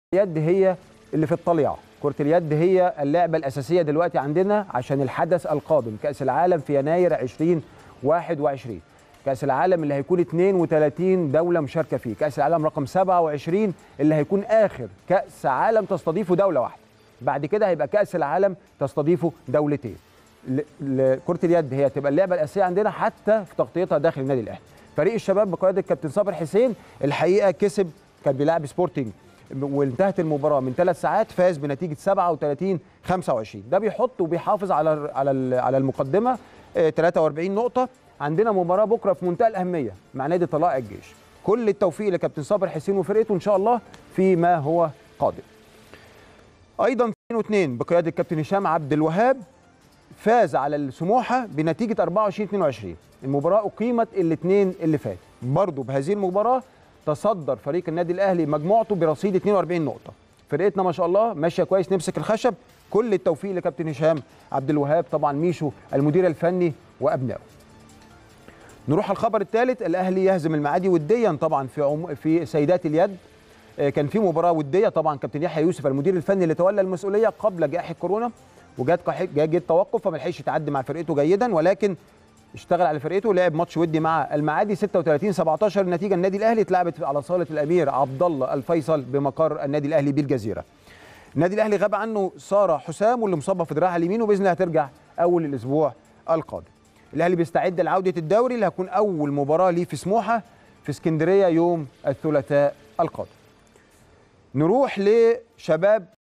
اليد هي اللي في الطليعة. كرة اليد هي اللعبة الأساسية دلوقتي عندنا عشان الحدث القادم كأس العالم في يناير 2021. كأس العالم اللي هيكون 32 دولة مشاركة فيه، كأس العالم رقم 27 اللي هيكون آخر كأس عالم تستضيفه دولة واحدة. بعد كده هيبقى كأس العالم تستضيفه دولتين. كرة اليد هي تبقى اللعبة الأساسية عندنا حتى في تغطيتها داخل النادي الأهلي. فريق الشباب بقيادة الكابتن صابر حسين الحقيقة كسب، كان بيلعب سبورتنج وانتهت المباراه من 3 ساعات، فاز بنتيجه 37-25. ده بيحط وبيحافظ على المقدمه 43 نقطه. عندنا مباراه بكره في منتهى الاهميه مع نادي طلائع الجيش. كل التوفيق لكابتن صابر حسين وفرقته ان شاء الله فيما هو قادم. ايضا 2-2 بقياده الكابتن هشام عبد الوهاب فاز على السموحه بنتيجه 24-22. المباراه اقيمت الاثنين اللي فات. برضه بهذه المباراه تصدر فريق النادي الاهلي مجموعته برصيد 42 نقطه. فرقتنا ما شاء الله ماشيه كويس، نمسك الخشب. كل التوفيق لكابتن هشام عبد الوهاب، طبعا ميشو المدير الفني وابنائه. نروح على الخبر الثالث. الاهلي يهزم المعادي وديا طبعا في سيدات اليد. كان في مباراه وديه، طبعا كابتن يحيى يوسف المدير الفني اللي تولى المسؤوليه قبل جائحه كورونا وجات توقف فما لحقش يتعدي مع فرقته جيدا، ولكن اشتغل على فرقته. لعب ماتش ودي مع المعادي 36-17. النتيجه النادي الاهلي اتلعبت على صاله الامير عبد الله الفيصل بمقر النادي الاهلي بالجزيره. النادي الاهلي غاب عنه ساره حسام واللي مصابه في دراعها اليمين، وباذن الله هترجع اول الاسبوع القادم. الاهلي بيستعد لعوده الدوري اللي هتكون اول مباراه ليه في سموحه في اسكندريه يوم الثلاثاء القادم. نروح لشباب